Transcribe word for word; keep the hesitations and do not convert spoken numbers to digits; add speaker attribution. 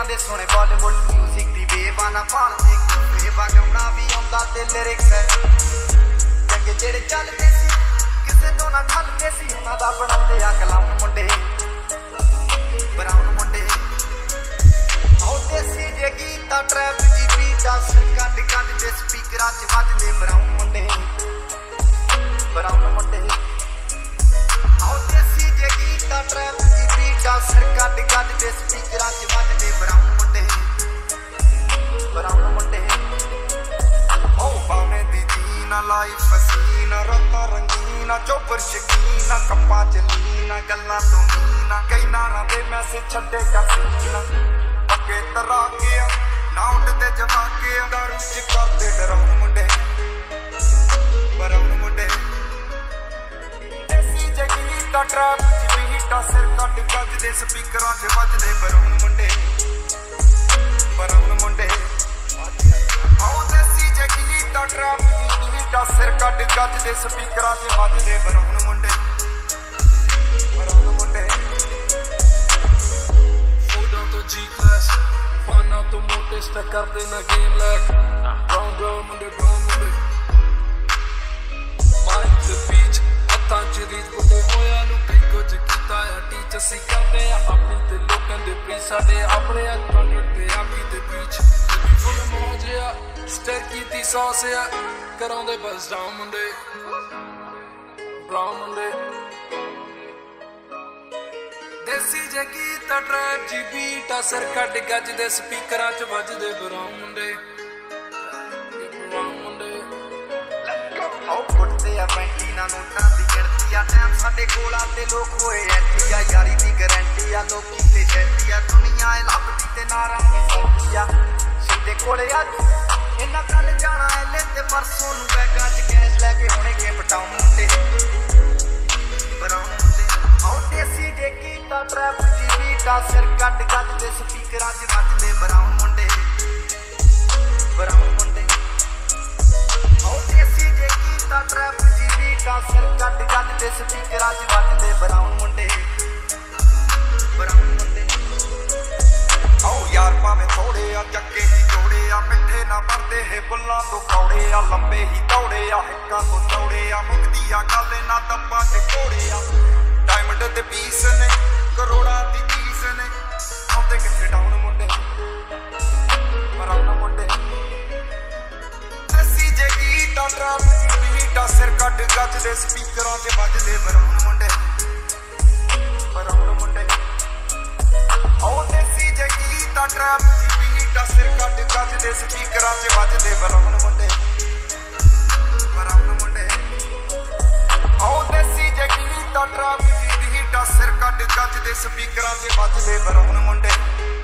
Speaker 1: दे सोने बॉलीवुड म्यूजिक दी वेवा ना भालदे वेवा गाउणा भी आउंदा ते लिरिक्स चंगे जेड़े चलदे सी किसे तो ना ठलदे सी उन्हां दा बनाउंदे आ कलाम मुंडे ब्राउन मुंडे आओ देसी जे गीता ट्रैप जी बीटा कट कट दे स्पीकरां च वजदे ब्राउन मुंडे ब्राउन मुंडे आओ देसी जे गीता ट्रैप जी बीटा कट कट दे स्पीकरां च वजदे ब्राउन मुंडे ब्राउन मुंडे ओ पाने दी जीना लाइफ हसीना रत्ता रंगीना चोपर शकीना कप्पा चलीना गल्लां तो मीना कई नारा दे मैसेज छड्डे कसीना पक्के तरा के ना उठदे जमा के दारू च करदे डराउन मुंडे ब्राउन मुंडे देसी जगीता ट्रैप च बीटा सिर कट गजदे स्पीकरां च वजदे ब्राउन मुंडे ब्राउन मुंडे आओ देसी जगीता ट्रैप च बीटा सिर कट गजदे स्पीकरां च वजदे ब्राउन मुंडे ब्राउन मुंडे
Speaker 2: Foda to G-Class Fana to mote stuck ਕਰਦੇ ਨਾ game like Brown brown ਮੁੰਡੇ brown ਮੁੰਡੇ Mind the beach ਹੱਥਾਂ ਚ ਰੀਤ ਬੁੱਢੇ ਹੋਇਆ ਨੂੰ ਕਈ ਕੁਝ ਕੀਤਾ ਆ ਟੀਚ ਅਸੀਂ ਕਰਦੇ ਆ ਆਪਣੀ ਤੇ ਲੋਕਾਂ ਦੇ ਪ੍ਰੀ ਸਾਡੇ ਆਪਣੇ ਅੱਖਾਂ ਤੇ ਆਪੀ ਤੇ ਬੀਚ ਫੁੱਲ ਮੋਜਿਆ ਸਟਰ ਕੀਤੀ ਸੌਸ ਆ ਕਰਾਉਂਦੇ ਬਸ ਡਾਊਨ ਮੁੰਡੇ brown ਮੁੰਡੇ देसी जगीता ट्रैप जी बीटा सिर कट गजदे स्पीकरां च वजदे ब्राउन मुंडे ब्राउन मुंडे
Speaker 1: आओ फुटदे आ पैंटी ना नोटां दी गिणती आ टाइम साडे कोल आ ते लोक होए एंटी आ यारी दी गारंटी आ लोकी ते शैंटी आ दुनिया ए लभदी ते नारां दी सौंदी आ सिद्धे कोले अज इन्ना कल जाना ए ले ते परसों नूं बैगां च कैश लैके हुणे गे पटाउन मुंडे ब्राउन मुंडे आओ देसी जे गीता ट्रैप जी बीटा सिर कट गजदे स्पीकरां च वजदे ब्राउन मुंडे ब्राउन मुंडे आओ देसी जे गीता ट्रैप जी बीटा सिर कट गजदे स्पीकरां च वजदे ब्राउन मुंडे ब्राउन मुंडे आओ यार भावें थोड़े आ चक्के ही जोड़े आ मिठे ना बनदे हे बुल्लां तो कौड़े आ लंबे ही दौड़े आ हिक्कां तो चौड़े आ मुकदी आ गल ना दब्बां ते घोड़े आ डायमंड दे पीस ने करोड़ां दी चीज ने आउंदे किथे डाउन मुंडे ब्राउन मुंडे देसी जे गीता ट्रैप च बीटा सिर कट गजदे स्पीकरां च वजदे ब्राउन मुंडे ब्राउन मुंडे आओ देसी जे गीता ट्रैप च बीटा सिर कट गजदे स्पीकरां च वजदे ब्राउन मुंडे ब्राउन मुंडे आओ देसी जे गीता ट्रैप च बीटा सिर कट गजदे स्पीकरां च वजदे ब्राउन मुंडे।